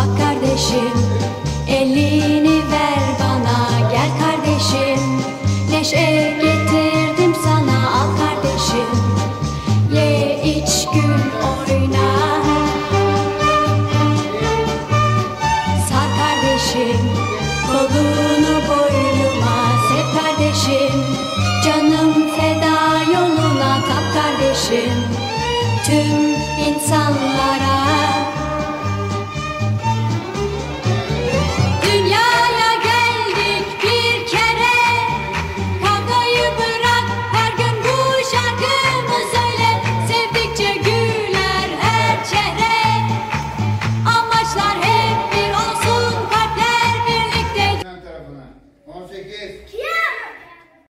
Bak kardeşim, elini ver bana. Gel kardeşim, neşe getirdim sana. Al kardeşim, ye iç gül oyna. Sar kardeşim, kolunu boynuma. Sev kardeşim, canım feda yoluna. Tap kardeşim, tüm insanlara.